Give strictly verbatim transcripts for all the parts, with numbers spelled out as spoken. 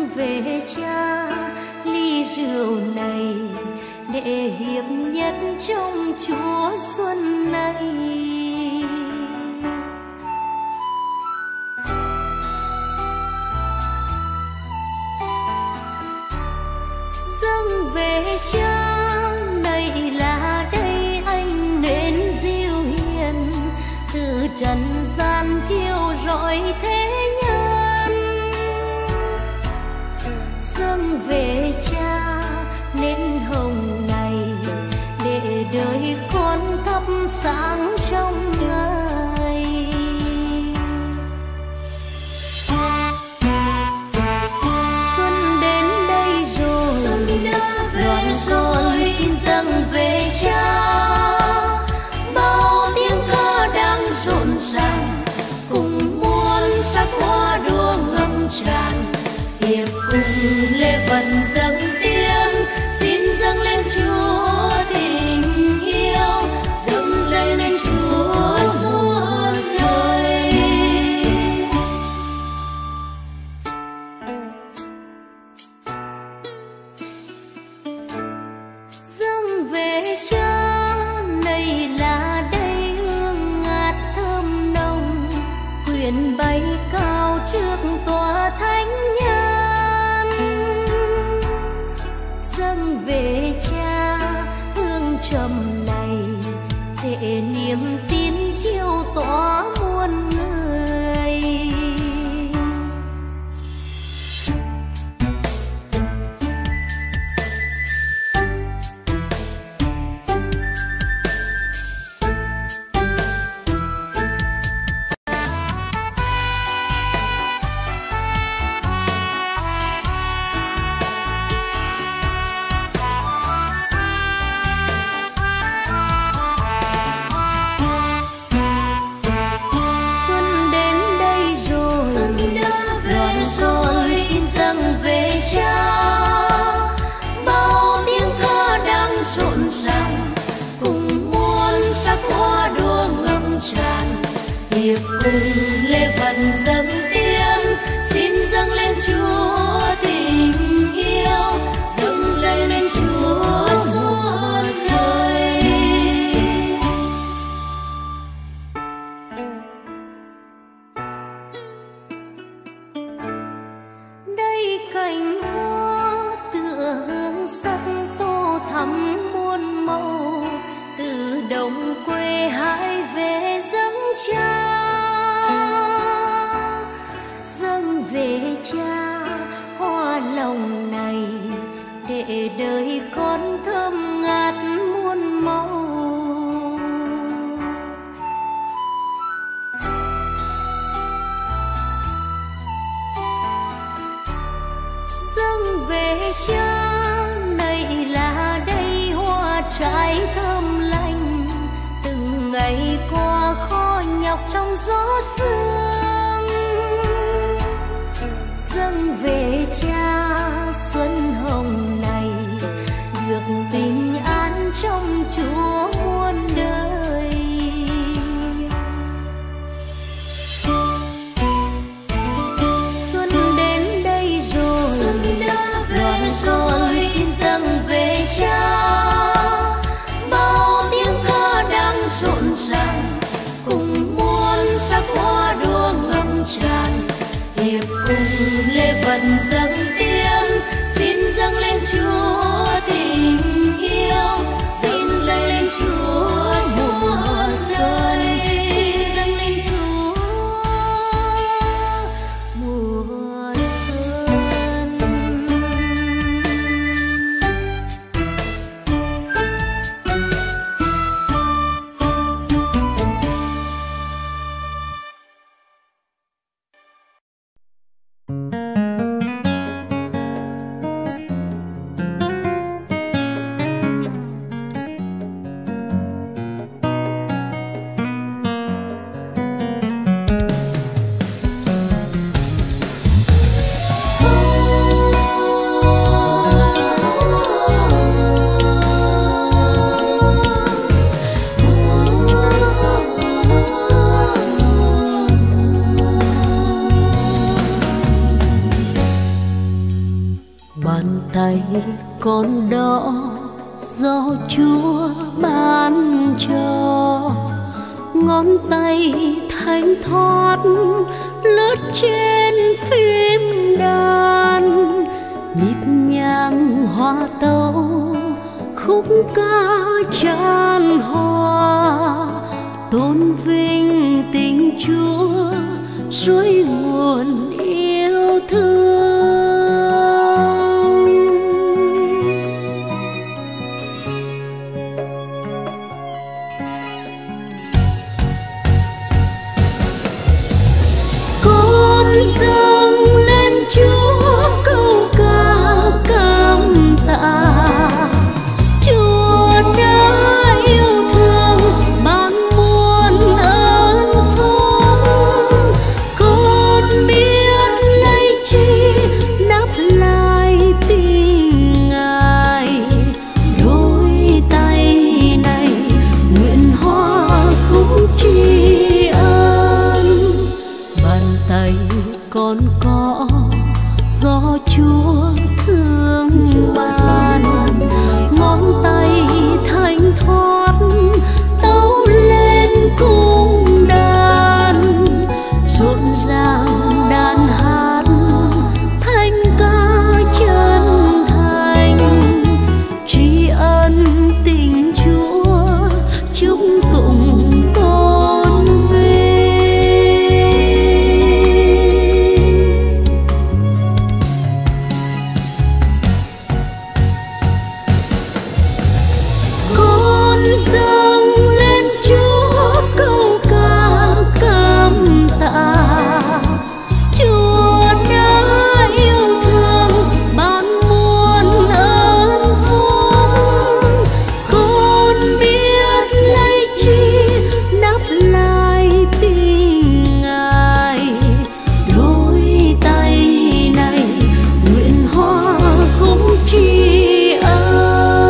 dâng về Cha ly rượu này để hiệp nhất trong Chúa xuân này. Dâng về Cha này là đây anh nên diệu hiền, từ trần gian chiếu rọi thế nhân. Dâng về Cha nên hồng này để đời con thắp sáng trong ngày. Xuân đến đây rồi, xuân đã về rồi, xin dâng về Cha. Bao tiếng ca đang rộn ràng, cùng muôn sắc hoa đua ngập tràn. Hiệp cùng lễ vật dâng tiếng, xin dâng lên Chúa tình yêu, dâng dâng lên Chúa xuân rơi. Dâng về Cha này là đây hương ngát thơm nồng, quyền bay cao trước tòa thánh nhân. Dâng về Cha hương trầm này để niềm tin chiếu tỏa muôn người. Hiệp cùng lễ vật dâng tiếng, xin dâng lên Chúa tình yêu, dâng dâng lên Chúa xuân rơi. Đây cành hoa tựa hương sắc tô thắm muôn màu, từ đồng quê hai về dâng Cha. Dâng về Cha hoa lòng này để đời con thơm ngát muôn màu. Dâng về Cha này là đây hoa trái thơm lành, từng ngày qua khó nhọc trong gió sương. Dâng về Cha xuân hồng này được bình an trong Chúa muôn đời. Xuân đến đây rồi, xuân đã về rồi, xin dâng về Cha. Bao tiếng ca đang rộn ràng, cùng muôn sắc hoa đua ngập tràn. Hiệp cùng lễ vật dâng tiếng, xin dâng lên Chúa tình yêu, xin dâng lên Chúa mùa xuân, xin dâng lên Chúa mùa xuân. bàn tay con đỏ do Chúa ban cho, ngón tay thanh thoát lướt trên phím đàn, nhịp nhàng hòa tấu khúc ca chan hòa, tôn vinh tình Chúa suối nguồn yêu thương. Con dâng lên Chúa câu ca cảm tạ, Chúa đã yêu thương ban muôn ơn phúc. Con biết lấy chi đáp lại tình Ngài, đôi tay này nguyện hòa khúc tri ân. Bàn tay con có do Chúa thương ban, ngón tay thanh thoát tấu lên cung đàn, rộn ràng đàn hát thanh ca chân thành, tri ân tình Chúa chúc tụng tôn vinh. Con dâng lên Chúa câu ca cảm tạ, Chúa đã yêu thương ban muôn ơn phúc. Con biết lấy chi đáp lại tình Ngài, đôi tay này nguyện hòa khúc tri ân.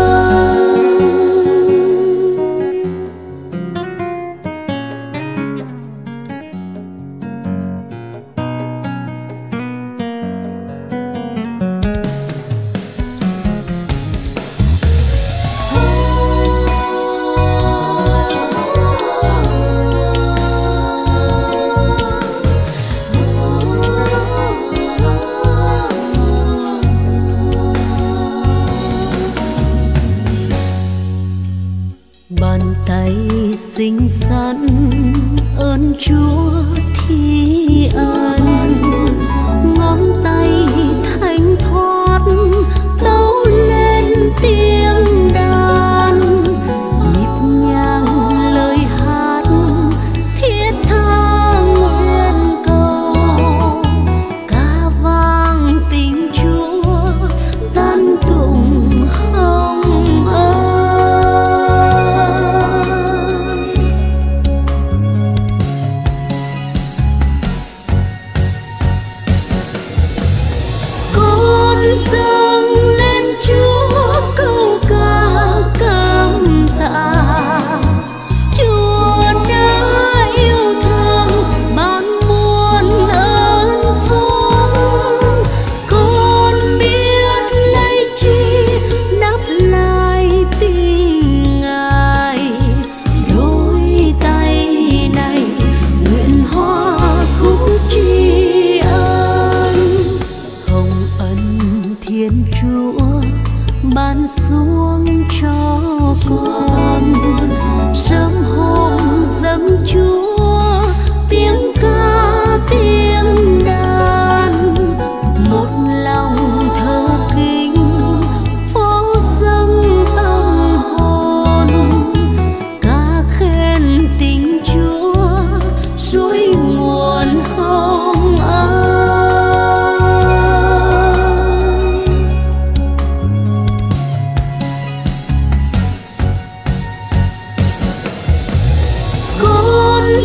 Bàn tay xinh xắn ơn Chúa thi ân, ngón tay thanh thoát tấu lên tiếng đàn, nhịp nhàng lời hát thiết tha nguyện cầu, ca vang tình Chúa tan tụng hồng ân. Con dâng lên Chúa câu ca cảm tạ, Chúa đã yêu thương ban muôn ơn phúc. Con biết lấy chi đáp lại tình Ngài, đôi tay này nguyện hòa khúc tri ân. Hồng ân Thiên Chúa ban xuống cho con, sớm hôm dâng Chúa tiếng ca tiếng đàn, một lòng thờ kính phó dâng tâm hồn, ca khen tình Chúa suối nguồn hồng ân. Con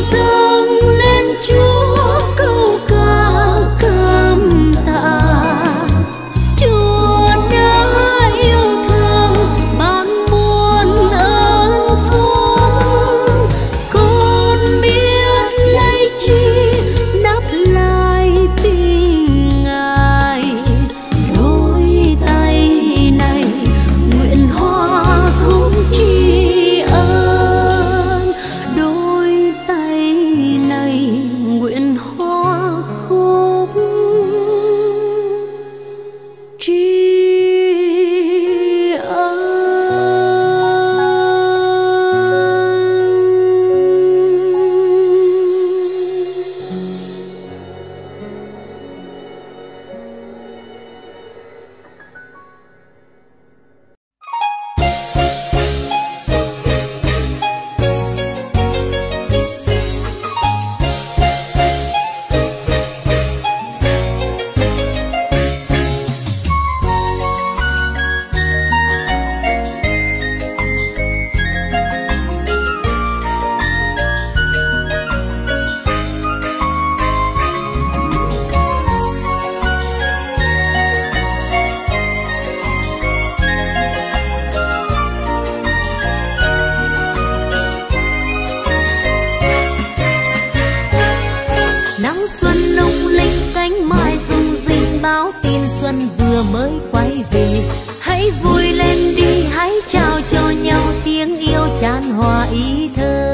vừa mới quay về. Hãy vui lên đi, hãy trao cho nhau tiếng yêu chan hòa ý thơ.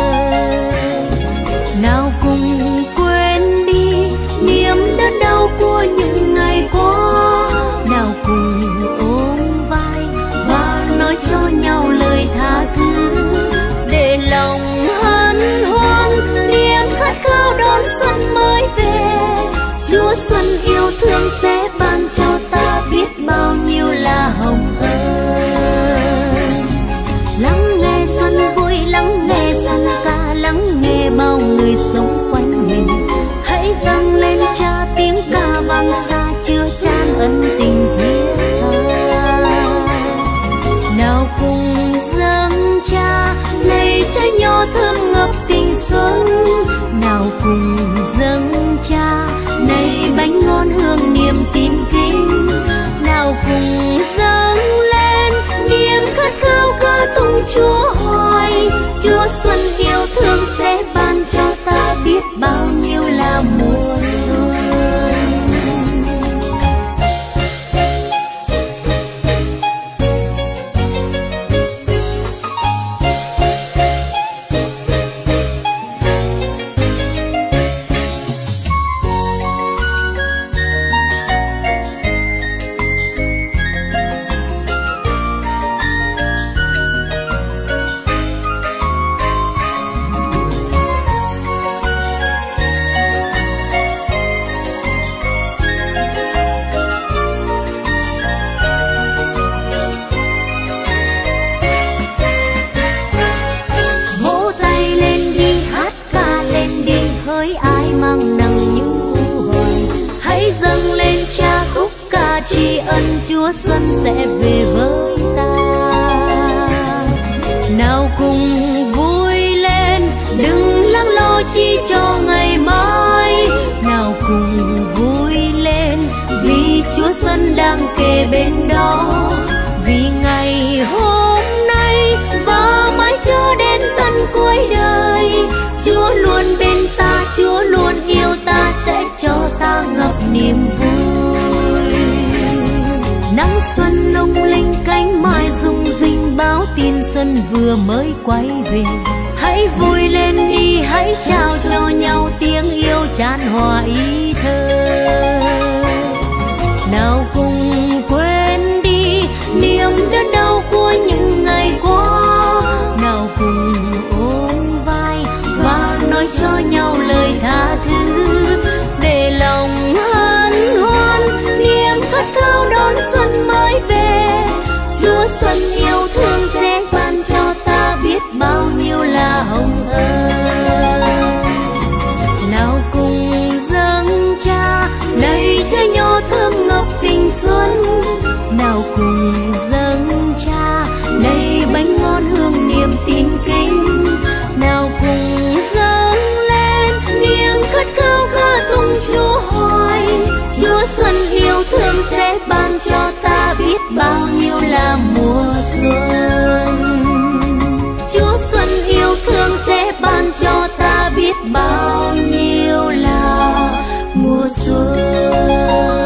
Nào cùng quên đi niềm đớn đau của những ngày qua, nào cùng ôm vai và nói cho nhau lời tha thứ, để lòng hân hoan niềm khát khao đón xuân mới về. Chúa xuân yêu thương sẽ ban cho ta biết bao nhiêu là hồng ân. Lắng nghe xuân vui, lắng nghe xuân ca, lắng nghe bao người sống quanh mình. Hãy dâng lên Cha tiếng ca vang xa chứa chan ân tình thiết tha. Nào cùng dâng Cha này trái nho thơm ngập tình xuân. Nào cùng dâng Cha này bánh ngon hương niềm tin kính. Nào cùng dâng lên niềm khát khao ca tụng Chúa hoài. Chúa xuân yêu thương sẽ ban cho ta biết bao nhiêu là mùa xuân. Tri ân Chúa xuân sẽ về với ta. Nào cùng vui lên, đừng lắng lo chi cho ngày mai. Nào cùng vui lên, vì Chúa xuân đang kề bên đó. Vì ngày hôm nay và mãi cho đến tận cuối đời, Chúa luôn bên ta, Chúa luôn yêu ta, sẽ cho ta ngập niềm vui. Nắng xuân lung linh cánh mai rung rinh báo tin xuân vừa mới quay về. Hãy vui lên đi, hãy trao cho nhau tiếng yêu chan hòa ý thơ. Nào cùng quên đi niềm đớn đau của những ngày qua. Nào cùng ôm vai và nói cho nhau lời tha thứ, để lòng hân hoan niềm khát khao đón xuân mới về. Chúa xuân yêu thương sẽ ban cho ta biết bao nhiêu là hồng ân. Nào cùng dâng Cha này trái nho thơm ngập tình xuân. Nào cùng dâng Cha này bánh ngon hương niềm tin kính. Nào cùng dâng lên niềm khát khao ca tụng Chúa hoài. Chúa xuân yêu thương sẽ ban cho ta biết bao nhiêu là mùa xuân. Chúa xuân yêu thương sẽ ban cho ta biết bao nhiêu là mùa xuân.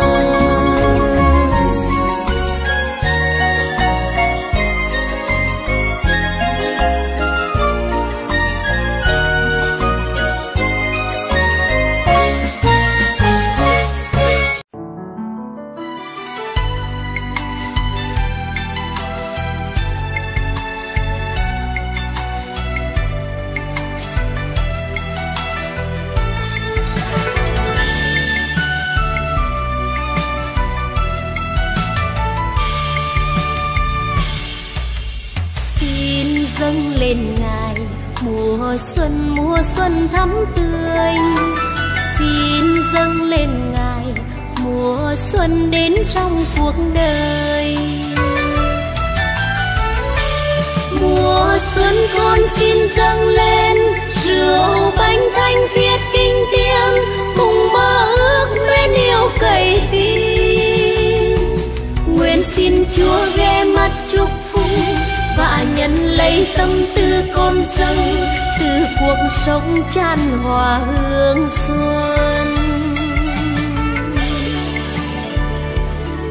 Dâng lên Ngài mùa xuân, mùa xuân thắm tươi. Xin dâng lên Ngài mùa xuân đến trong cuộc đời. Mùa xuân con xin dâng lên rượu bánh thanh khiết kinh tiếng, cùng mơ ước mến yêu cậy tin. Nguyện xin Chúa ghé mắt chúc phúc và nhận lấy tâm tư con dâng từ cuộc sống chan hòa hương xuân.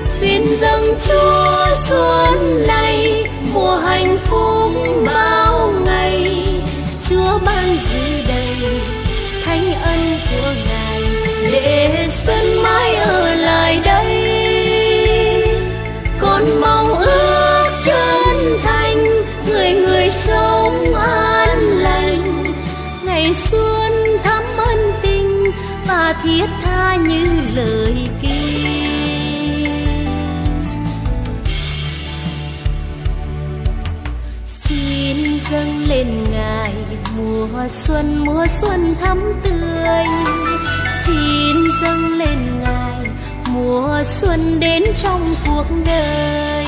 dâng Chúa xuân này, mùa hạnh phúc bao ngày. Chúa ban dư đầy thánh ân của Ngài, để xuân mãi ở lại đây. Con mong ước chân thành, người người sống an lành, ngày xuân thắm ân tình và thiết tha như lời kinh. Xin dâng lên Ngài mùa xuân, mùa xuân thắm tươi. Xin dâng lên Ngài mùa xuân đến trong cuộc đời.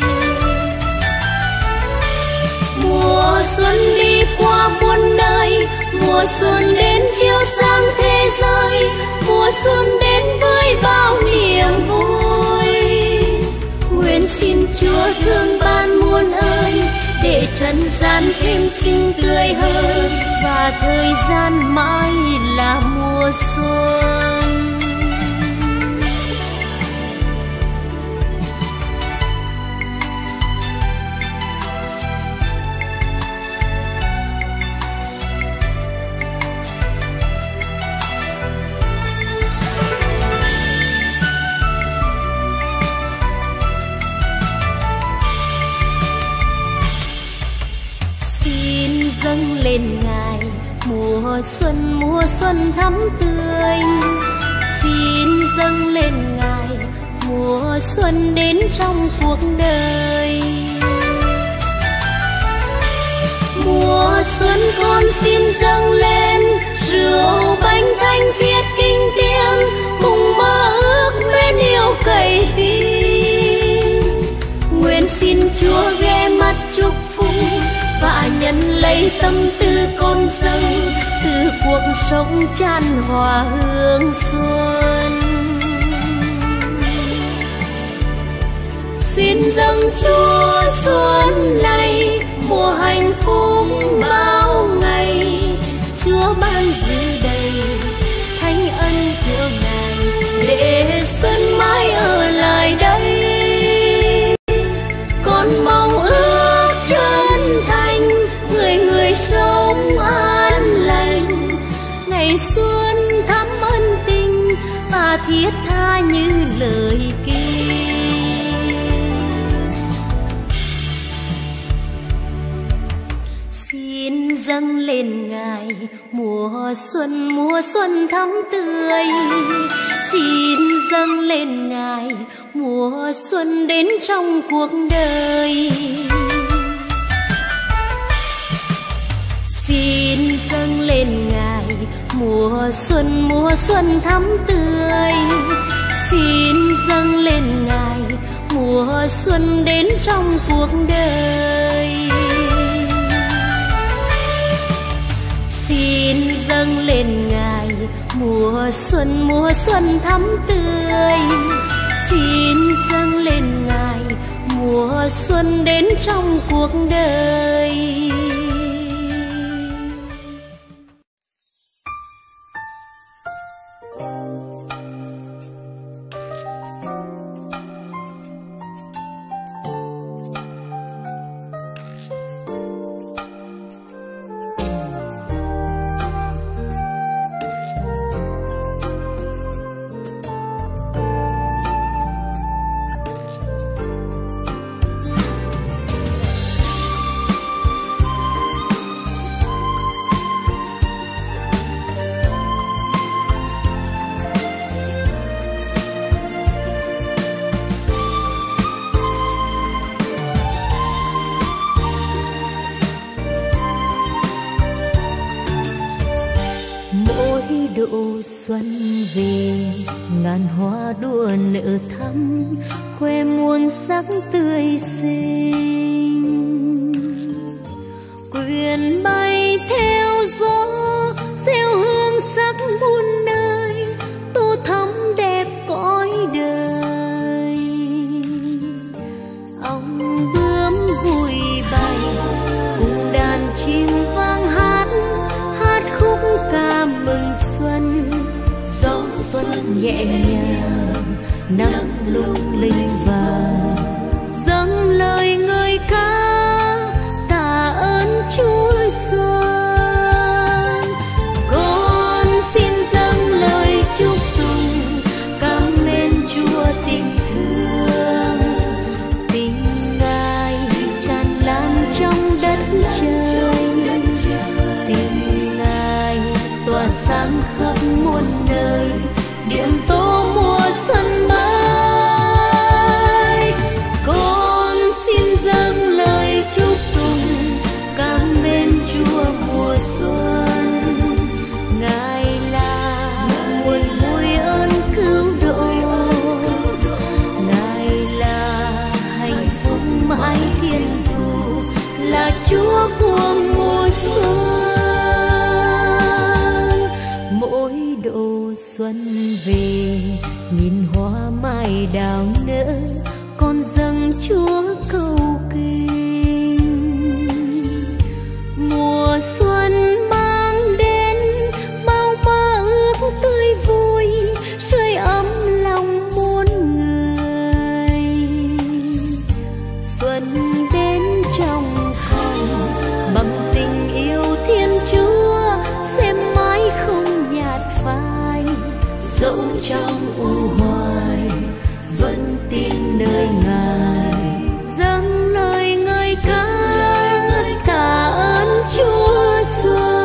Mùa xuân đi qua muôn nơi, mùa xuân đến chiếu sáng thế giới, mùa xuân đến với bao niềm vui. Nguyện xin Chúa thương ban muôn ơn, để trần gian thêm xinh tươi hơn, và thời gian mãi là mùa xuân. Dâng lên Ngài mùa xuân, mùa xuân thắm tươi. Xin dâng lên Ngài mùa xuân đến trong cuộc đời. Mùa xuân con xin dâng lên rượu bánh thanh khiết kinh tiếng, cùng mơ ước mến yêu cậy tin. Nguyện xin Chúa ghé mắt chúc phúc và nhận lấy tâm tư con dâng, từ cuộc sống chan hòa hương xuân. Xin dâng Chúa xuân này, mùa hạnh phúc bao ngày. Chúa ban dư đầy thánh ân của Ngài, để xuân mãi ở lại đây. Con mong ước chân thành, người người sống an lành, ngày xuân thắm ân tình và thiết tha như lời kinh. Xin dâng lên Ngài mùa xuân, mùa xuân thắm tươi. Xin dâng lên Ngài mùa xuân đến trong cuộc đời. Xin dâng lên Ngài mùa xuân, mùa xuân thắm tươi. Xin dâng lên Ngài mùa xuân đến trong cuộc đời. Xin dâng lên Ngài mùa xuân, mùa xuân thắm tươi. Xin dâng lên Ngài mùa xuân đến trong cuộc đời. độ xuân về, ngàn hoa đua nở thắm, khoe muôn sắc tươi xinh. Quyện bay theo gió, gieo hương sắc muôn nơi, tô thắm đẹp cõi đời. Ong bướm vui bay, cùng đàn chim vang hát, hát khúc ca mừng xuân. Gió xuân nhẹ nhàng nắng lung linh vàng, dâng lời người ca tạ ơn Chúa Xuân. Con xin dâng lời chúc tụng cảm ơn Chúa tình thương, tình Ngài tràn lan trong đất trời, tình Ngài tỏa sáng khắp muôn nơi, điểm tô mùa xuân mới. Con xin dâng lời chúc tụng cảm ơn Chúa mùa xuân, Ngài là nguồn vui ơn cứu độ, Ngài là hạnh phúc mãi thiên thu, là Chúa của mùa xuân. Mỗi độ xuân về nhìn hoa mai đào nở, con dâng Chúa cầu kinh. Mùa xuân mang đến bao mơ ước tươi vui, sưởi ấm lòng muôn người. Xuân đến trong con bằng tình yêu Thiên Chúa, sẽ mãi không nhạt phai, dẫu trong u hoài vẫn tin nơi Ngài, dâng lời ngợi ca tạ ơn Chúa Xuân.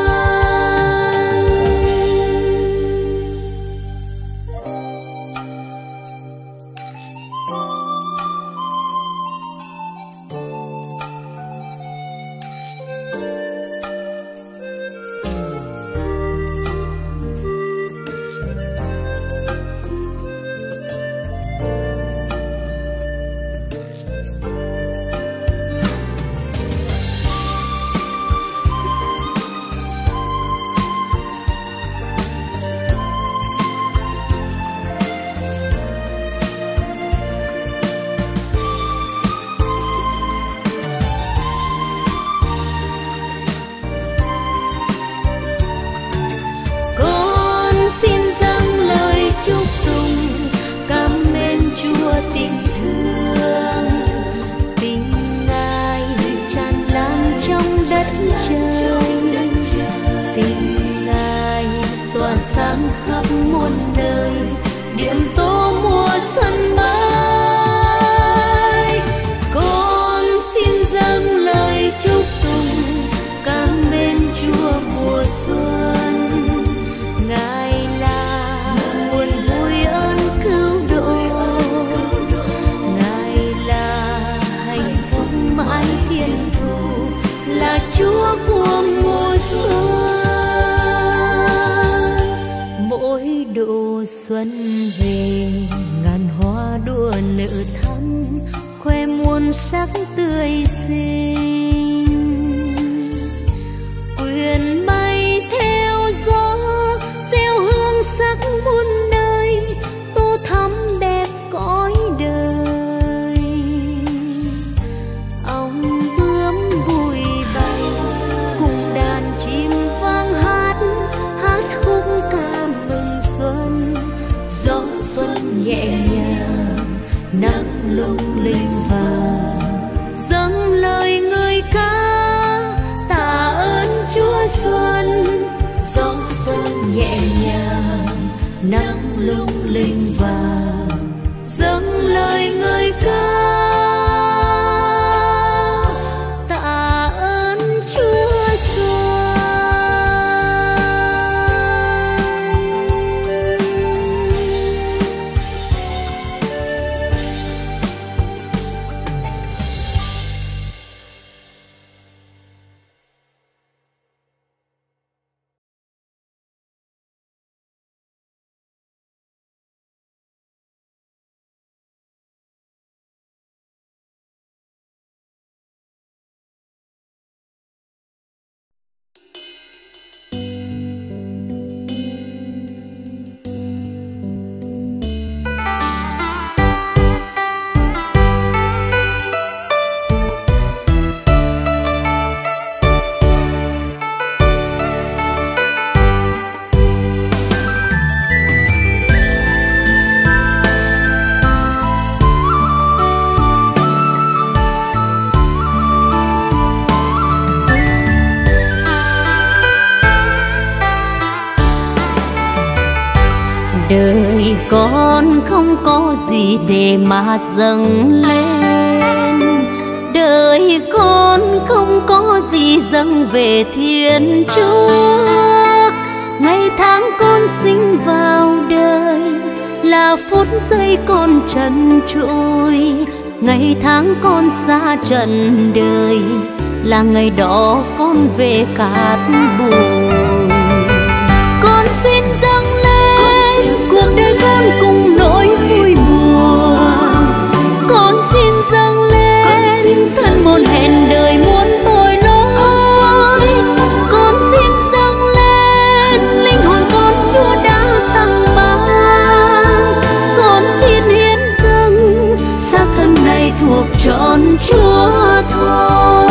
Sáng khắp muôn nơi, điểm tô mùa xuân mới. Con xin dâng lời chúc tụng cảm ơn Chúa mùa xuân, Ngài là nguồn vui ơn cứu độ, Ngài là hạnh phúc mãi thiên thu, là Chúa của mùa xuân. Mỗi độ xuân về ngàn hoa đua nở thắm, khoe muôn sắc tươi xinh. Quyền bay theo gió gieo hương sắc muôn nơi, tô thắm đẹp cõi đời. Ong bướm vui bay cùng đàn chim vang hát, hát khúc ca mừng xuân. Gió xuân nhẹ nhàng nắng lung linh vàng, dâng lời người ca tạ ơn Chúa Xuân. Gió xuân nhẹ nhàng nắng lung linh vàng, dâng lời người ca Đời con không có gì để mà dâng lên, đời con không có gì dâng về Thiên Chúa. Ngày tháng con sinh vào đời là phút giây con trần trụi, ngày tháng con xa trần đời là ngày đó con về cát bụi. Con xin dâng lên cuộc đời con cùng nỗi vui buồn, con xin dâng lên thân một hẹn đời muôn tội lỗi. Con xin dâng lên linh hồn con Chúa đã tặng ban, con xin hiến dâng xác thân này thuộc trọn Chúa thôi.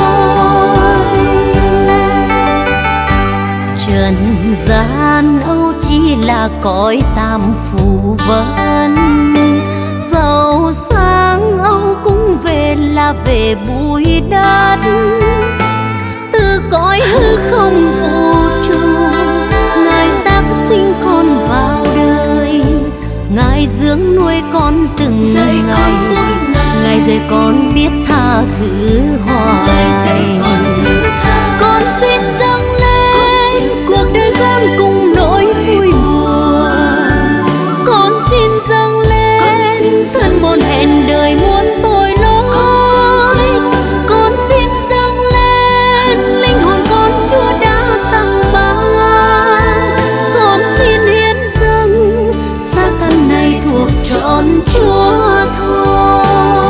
Trần gian âu chỉ là cõi tam phù vân, giàu sang âu cũng về là về bụi đất. Từ cõi hư không vũ trụ Ngài tác sinh con vào đời, Ngài dưỡng nuôi con từng ngày, Ngài dạy con biết tha thứ hoài. Con xin dâng lên cuộc đời con cùng nỗi vui buồn, con xin dâng lên thân một hẹn đời muôn tội lỗi. Con xin dâng lên linh hồn con Chúa đã tặng ban, con xin hiến dâng xác thân này thuộc trọn Chúa thôi.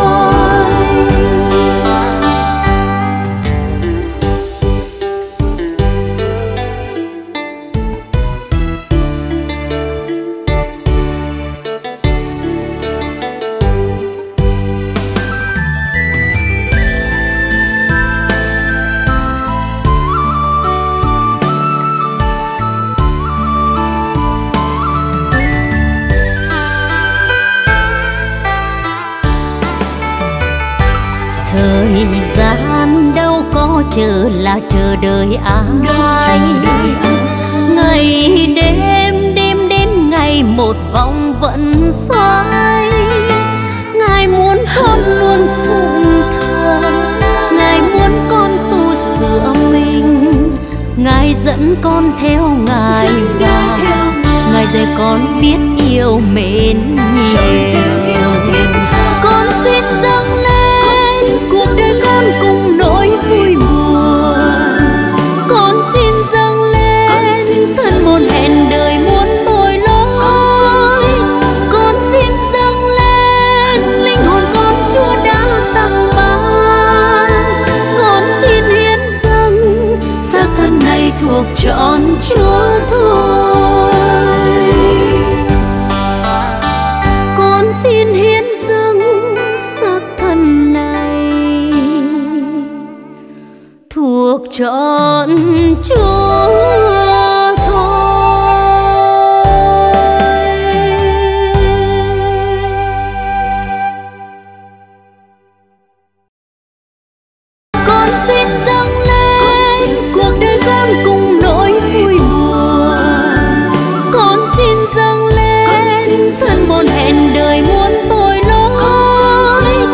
Thời gian đâu có chờ là chờ đợi ai, ngày đêm đêm đến ngày một vòng vẫn xoay. Ngài muốn con luôn phụng thờ, Ngài muốn con tu sửa mình, Ngài dẫn con theo Ngài và Ngài dạy con biết yêu mến nhiều. Con xin dâng lên cuộc đời con cùng nỗi vui buồn, con xin dâng lên thân một hẹn đời muôn tội lỗi. Con xin dâng lên linh hồn con Chúa đã tặng ban, con xin hiến dâng xác thân này thuộc trọn Chúa thôi. Con xin hiến dâng xác thân này thuộc trọn Chúa thôi. Con xin dâng lên cuộc đời con cùng nỗi vui buồn, con xin dâng lên thân một hẹn đời muôn tội lỗi.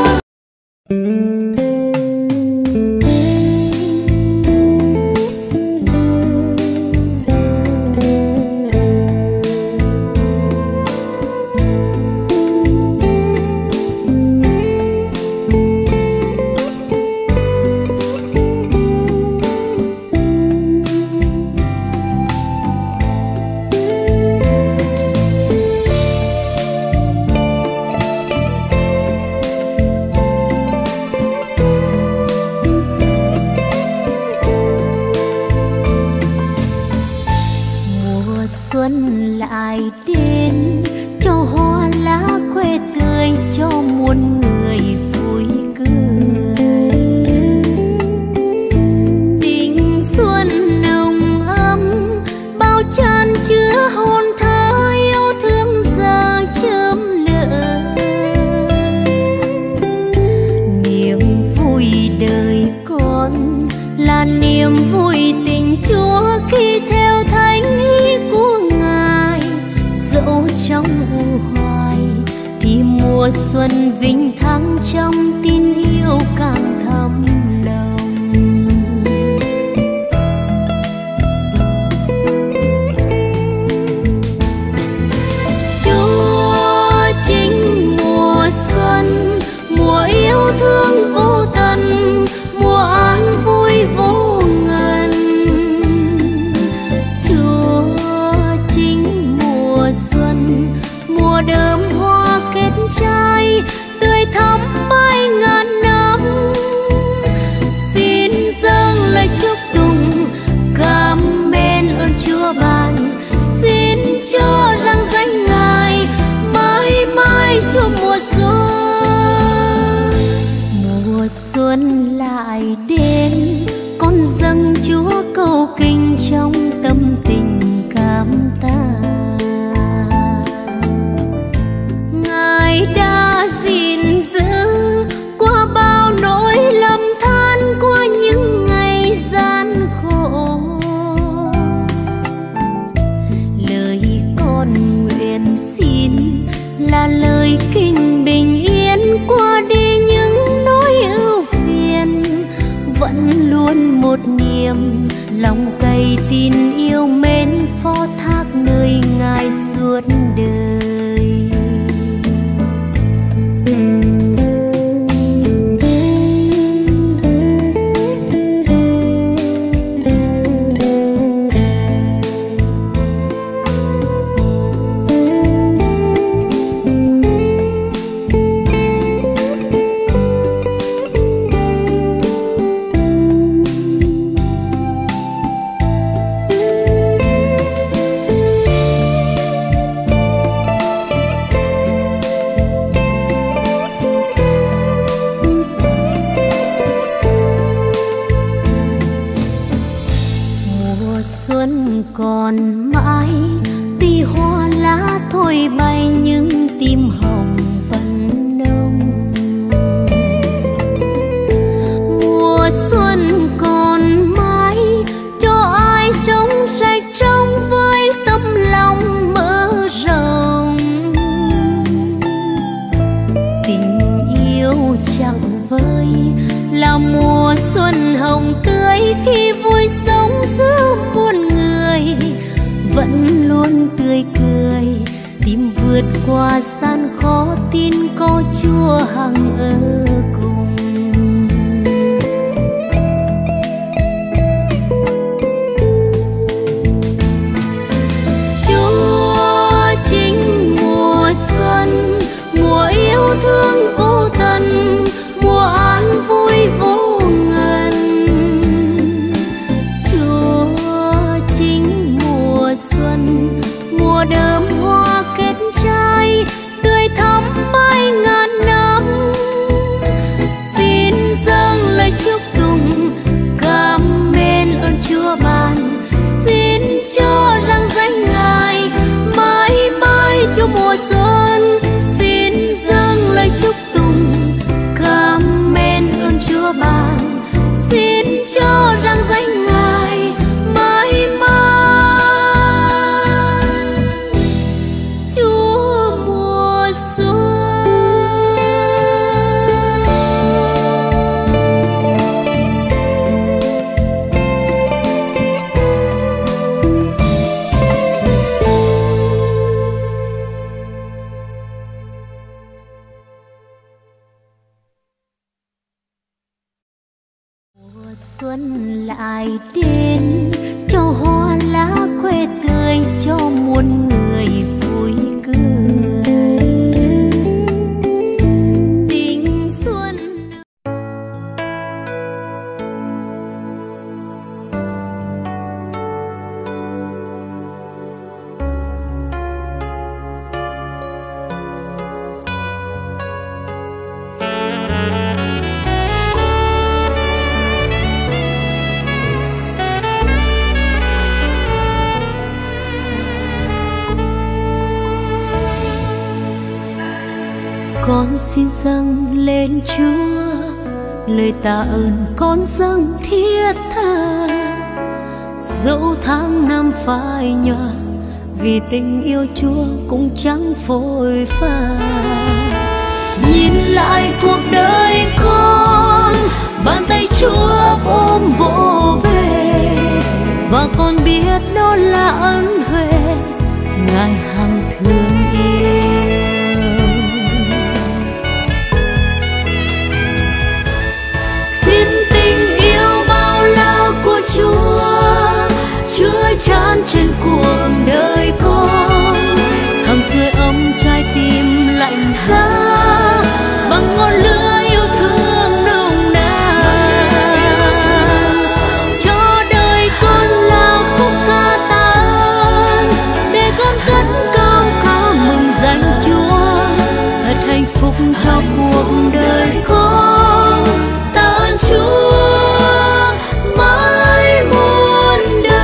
vinh thắng trong tin yêu càng thầm nồng. Chúa chính mùa xuân, mùa yêu thương vô tận, mùa an vui vô ngần. Chúa chính mùa xuân, mùa đơm hoa kết trái, tươi thắm mãi ngàn năm. Xin dâng lời chúc tụng cảm mến ơn Chúa ban, xin cho rạng danh Ngài mãi mãi cho mùa xuân. Mùa xuân lại đến, con dâng Chúa cầu kinh trong tâm tình cảm tạ. Ngài đã gìn giữ qua bao nỗi lầm than, qua những ngày gian khổ. Lời con nguyện xin là lời kinh bình yên, qua đi những nỗi ưu phiền. Vẫn luôn một niềm lòng cày tin yêu mến, phó thác nơi Ngài suốt đời. Còn mãi tuy hoa lá thôi bay, nhưng tim hồng vẫn nồng. Mùa xuân còn mãi cho ai sống sạch trong với tâm lòng mở rộng. Tình yêu chẳng vơi là mùa xuân hồng tươi, khi vui sống giữa muôn người vẫn luôn tươi cười. Tìm vượt qua gian khó, tin có Chúa hằng ở cùng. Chúa chính mùa xuân, mùa yêu thương vô tận, mùa an vui vô ngần. Chúa chính mùa xuân, mùa đơm hoa kết trái, tươi thắm mãi ngàn năm. Xin dâng lời chúc tụng cảm mến ơn Chúa ban, xin cho rạng danh Ngài mãi mãi cho mùa xuân. Xin dâng lời chúc tụng cảm mến ơn Chúa ban, xin cho rạng danh Ngài mãi mãi Chúa mùa xuân. Mùa xuân lại đến, cho hoa lá khoe tươi, cho muôn người vui cười. Tình xuân con xin dâng lên Chúa lời tạ ơn, con dâng thiết tha. Dẫu tháng năm phai nhòa, vì tình yêu Chúa cũng chẳng phôi pha. nhìn lại cuộc đời con, bàn tay Chúa ôm vỗ về, và con biết đó là ân huệ Ngài hằng thương yêu. Xin tình yêu bao la của Chúa chứa chan trên cuộc đời con, hằng sưởi ấm trái tim lạnh giá bằng ngọn lửa yêu thương nồng nàn. Cho đời con là khúc ca tạ ơn, để con cất cao ca mừng danh Chúa. Thật hạnh phúc cho cuộc đời con, tạ ơn Chúa mãi muôn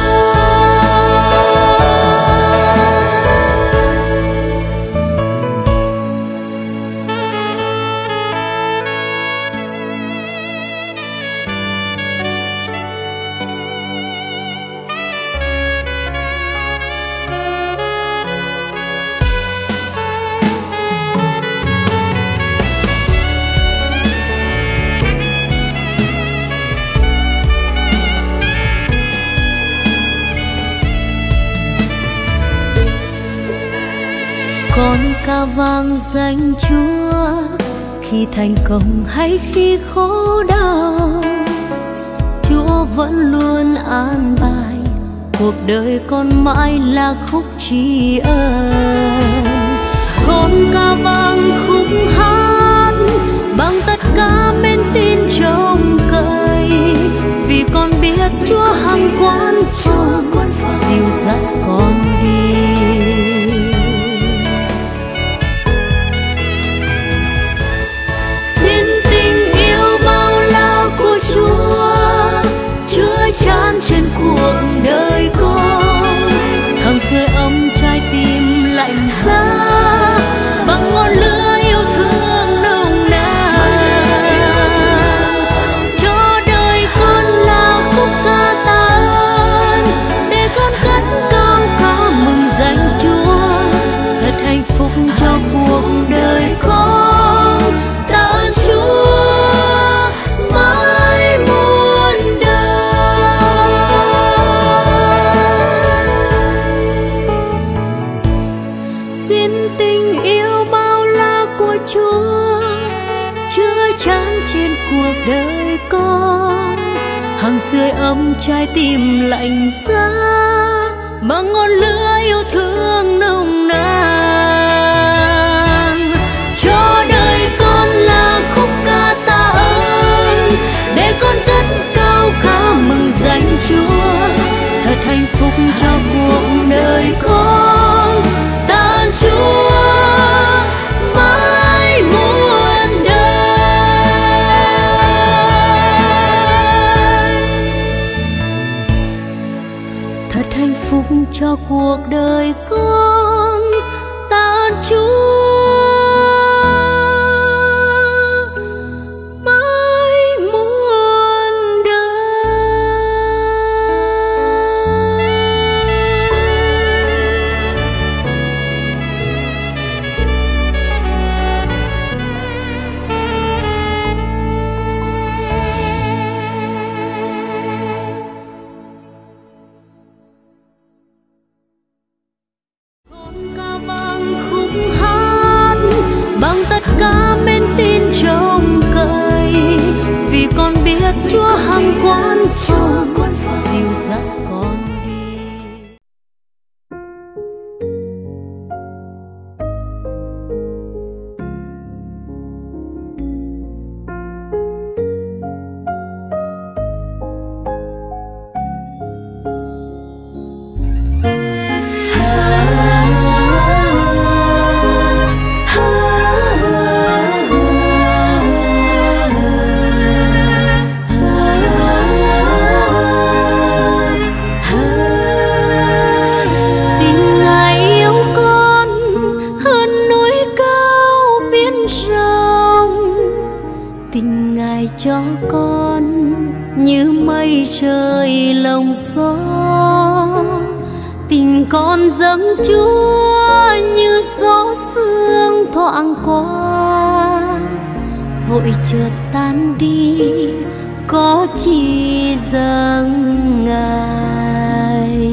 con ca vang danh Chúa khi thành công hay khi khổ đau. Chúa vẫn luôn an bài, cuộc đời con mãi là khúc tri ân. Con ca vang khúc hát bằng tất cả men tin trông cậy, vì con biết Chúa hằng quan phòng dìu dắt con đi. Chan trên cuộc đời con, hằng sưởi ấm trái tim lạnh giá bằng ngọn lửa yêu thương nồng nàn. Cho đời con là khúc ca tạ ơn, để con cất cao ca mừng danh Chúa. Thật hạnh phúc cho cuộc đời con, tạ ơn Chúa mãi muôn đời. Tình yêu bao la của Chúa chứa chan trên cuộc đời con, hằng sưởi ấm trái tim lạnh giá bằng ngọn lửa yêu thương nồng nàn. Cho đời con là khúc ca tạ ơn, để con cất cao ca mừng danh Chúa. Thật hạnh phúc cho cuộc đời con, tạ ơn Chúa mãi muôn đời. Thật hạnh phúc cho cuộc đời con, tạ ơn Chúa mãi muôn bằng tất cả men tin trông cậy, vì con biết Chúa hằng quan phòng dìu dắt con đi. Cho con như mây trời lồng gió, tình con dâng Chúa như gió sương thoảng qua. vội chợt tan đi, có chi dâng ngài.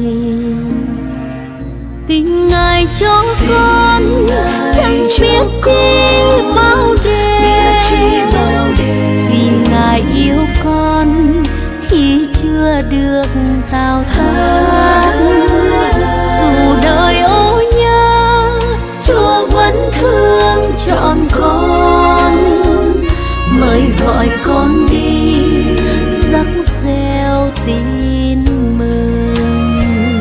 Tình ngài cho con chẳng biết chi bao đêm, vì ngài yêu con khi chưa được tào tán. Dù đời ô nhớ, Chúa vẫn thương trọn con, mời gọi con đi rắc gieo tin mừng.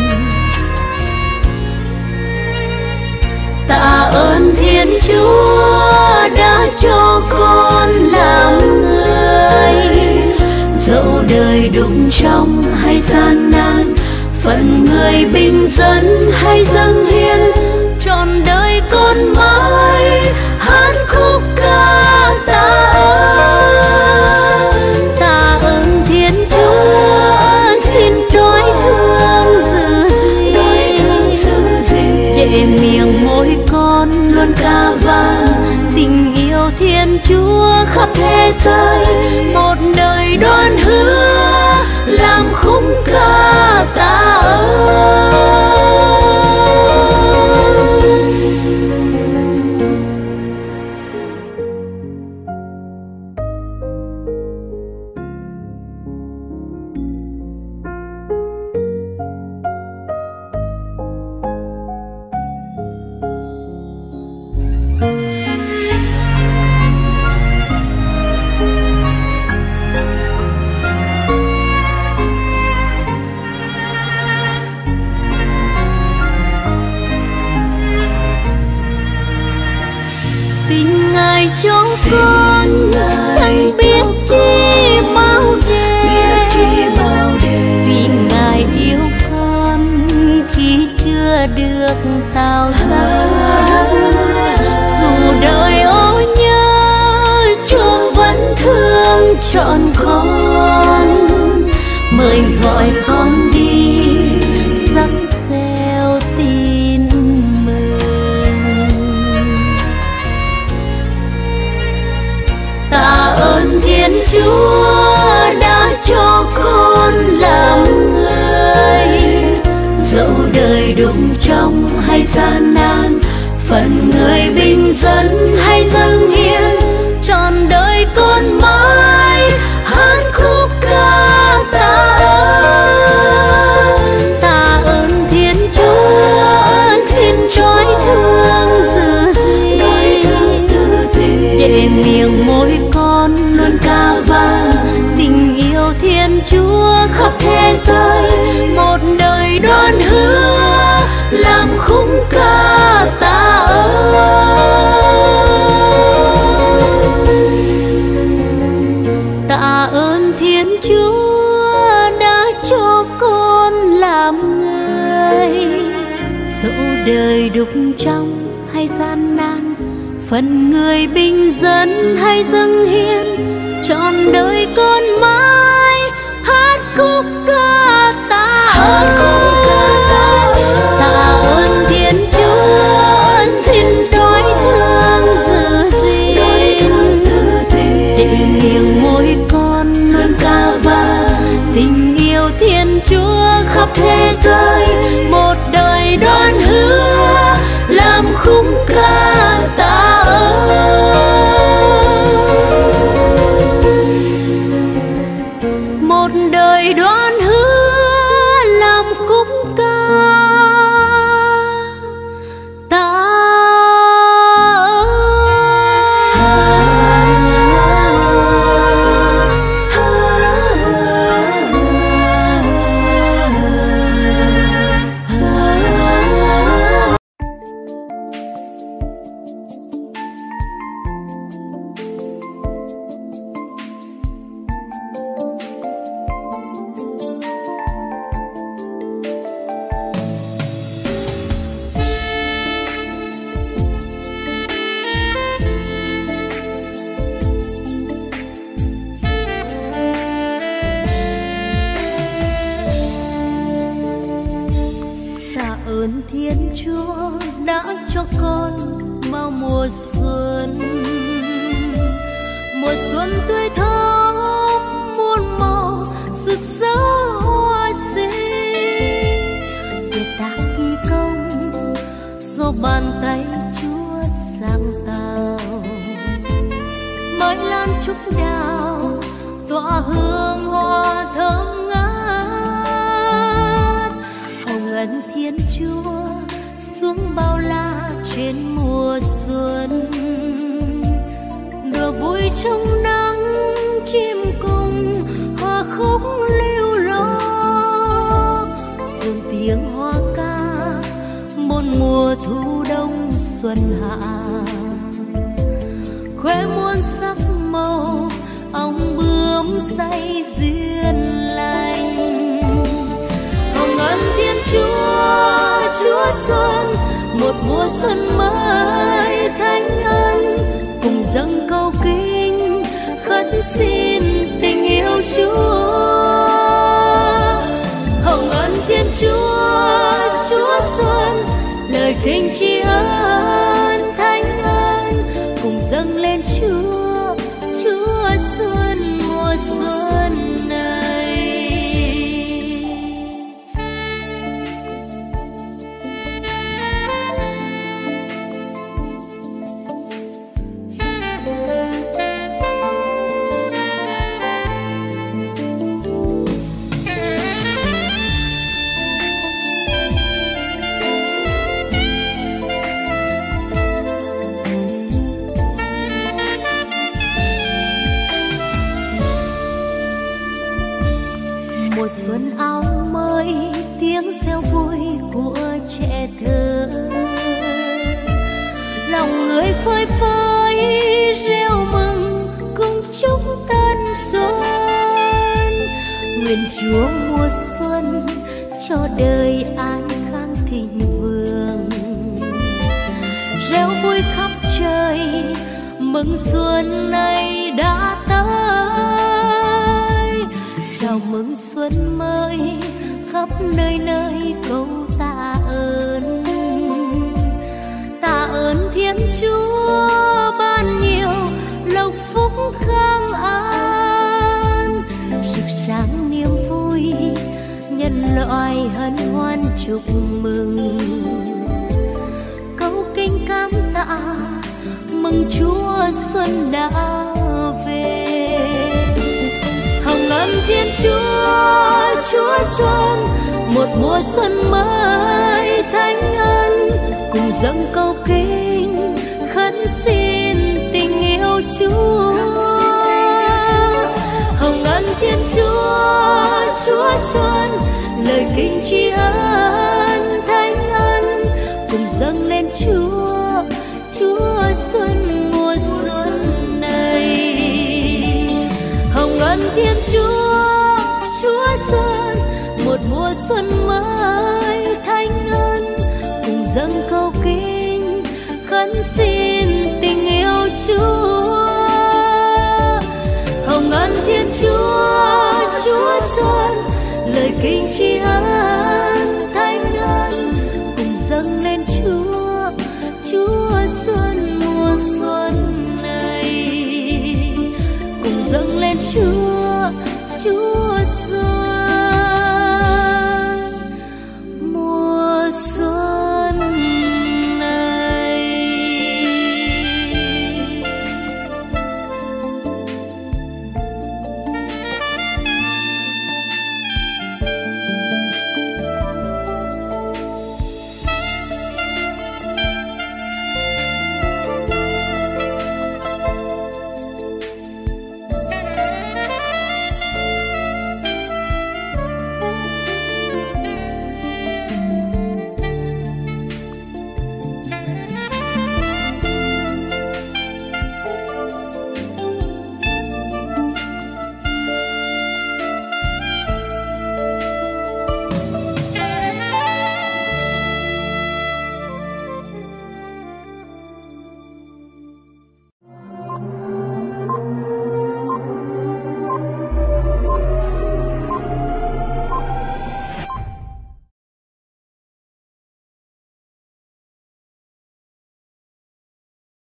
Tạ ơn Thiên Chúa đã cho con làm người, dẫu đời đụng trong hay gian nan, phận người bình dân hay dâng hiến, trọn đời con mãi hát khúc ca tạ ơn. Tạ ơn Thiên Chúa, xin trói thương giữ gìn, để miệng môi con luôn ca vang tình yêu Thiên Chúa khắp thế giới. Một đời đoan hứa làm khúc ca tạ ơn. Tình ngài cho con chẳng biết chi bao đêm, vì ngài yêu con khi chưa được tào tán. Dù đời ô nhớ, Chúa vẫn thương trọn con, mời gọi con đi rắc gieo tin mừng. Tạ ơn Thiên Chúa đã cho con làm người, dẫu đời đụng trong hay gian nan, phận người bình dân hay dâng hiến, trọn đời con mãi hát khúc ca tạ ơn. Tạ ơn Thiên Chúa, xin trói thương giữ gìn, để miệng môi con luôn ca vang tình yêu Thiên Chúa khắp thế giới. Một đời đoan hứa làm khúc ca tạ ơn. Tạ ơn Thiên Chúa đã cho con làm người, dẫu đời đục trong hay gian nan, phần người bình dân hay dâng hiến, trọn đời con mãi hát khúc ca tạ ơn. Tạ ơn Thiên Chúa, xin trói thương giữ gìn, để miệng môi con luôn ca vang tình yêu Thiên Chúa khắp thế giới. Một đời đoan hứa làm khúc ca tạ ơn. Một đời đoan hứa làm khúc ca tạ ơn Thiên Chúa đã cho con bao mùa xuân, xuân tươi thắm muôn màu rực rỡ hoa xinh. Tuyệt tác kỳ công do bàn tay Chúa sáng tạo, mai lan trúc đào tỏa hương hoa thơm ngát. Hồng ân Thiên Chúa xuống bao la trên mùa xuân, đùa vui trong nắng chim cùng hòa khúc lưu lo, dòng tiếng hoa ca một mùa thu đông xuân hạ, khoe muôn sắc màu ong bướm say duyên lành. Hồng ân Thiên Chúa, Chúa Xuân, một mùa xuân mới thánh ân, cùng dâng câu kinh khấn xin tình yêu Chúa. Hồng ân Thiên Chúa, Chúa Xuân, lời kinh tri ân thánh ân, cùng dâng lên Chúa, Chúa Xuân mùa xuân này. Mùa xuân áo mới, tiếng reo vui của trẻ thơ, lòng người phơi phới reo mừng cùng chúc tân xuân. Nguyện Chúa mùa xuân cho đời an khang thịnh vượng, reo vui khắp trời mừng xuân này đã tới. Chào mừng xuân mới khắp nơi nơi câu tạ ơn, tạ ơn Thiên Chúa ban nhiều lộc phúc khang an, rực sáng niềm vui nhân loại hân hoan chúc mừng. Câu kinh cám tạ mừng Chúa xuân đã về. Hồng ân Thiên Chúa, Chúa Xuân, một mùa xuân mới thánh ân, cùng dâng câu kinh khấn xin tình yêu Chúa. Hồng ân Thiên Chúa, Chúa Xuân, lời kinh tri ân thánh ân, cùng dâng lên Chúa, Chúa Xuân mùa xuân này. Hồng ân Thiên Chúa, Chúa Xuân, một mùa xuân mới thánh ân, cùng dâng câu kinh khấn xin tình yêu Chúa. Hồng ân Thiên Chúa, Chúa Xuân, lời kinh tri ân thánh ân, cùng dâng lên Chúa, Chúa Xuân mùa xuân này, cùng dâng lên Chúa, Chúa